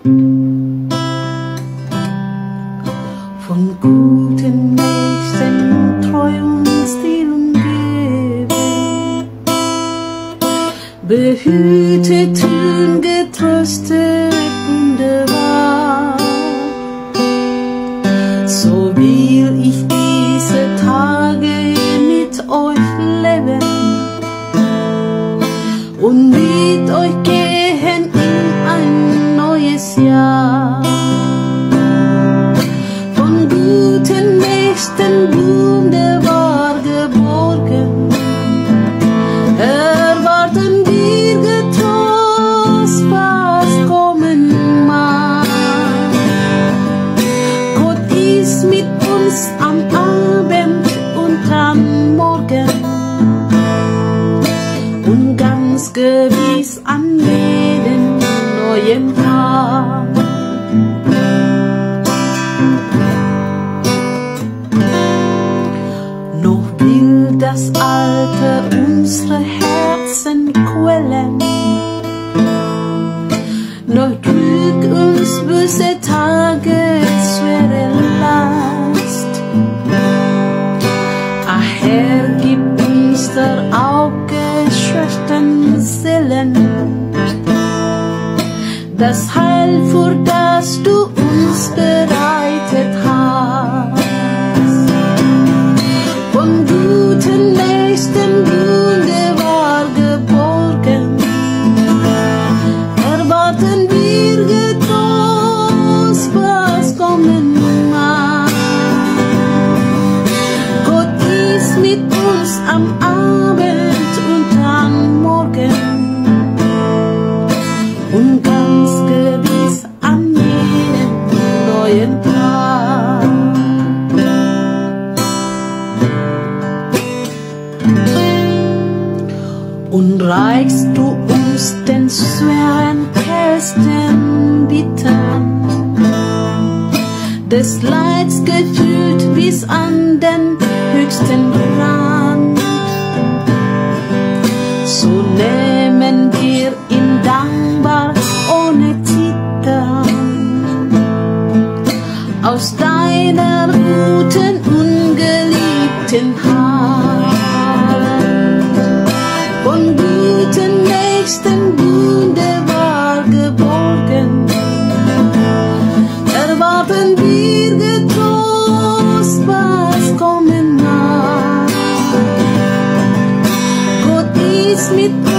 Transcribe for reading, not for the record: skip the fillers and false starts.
Von guten Nächsten treu uns die umgeben, behütet und getröstet wunderbar. So will ich diese Tage mit euch leben und mit euch gehen in ein neues Jahr. Von guten Nächsten wunderbar geborgen, erwarten wir getrost, was kommen mag. Gott ist mit uns am Abend und am Morgen und ganz gewiss an jedem neuen Tag. Noch will das Alte unsere Herzen quälen, noch trügt uns böse Tage schwere Last. Ach Herr, gib uns der aufgeschwächten Seelen das Heil, für das du uns bereitet hast. Von guten Nächsten wunderbar geborgen, erwarten wir getrost, was kommen mag. Gott ist mit uns am Abend und am Morgen und ganz gewiss an jedem neuen Tag. Und reichst du uns den schweren Kästen bittern, des Leids gefühlt bis an den höchsten Rand, so nehmen wir ihn dankbar ohne Zittern aus deiner guten, ungeliebten Hand. Von guten Nächsten wunderbar geborgen, erwarten wir getrost, was kommen mag. Gott ist mit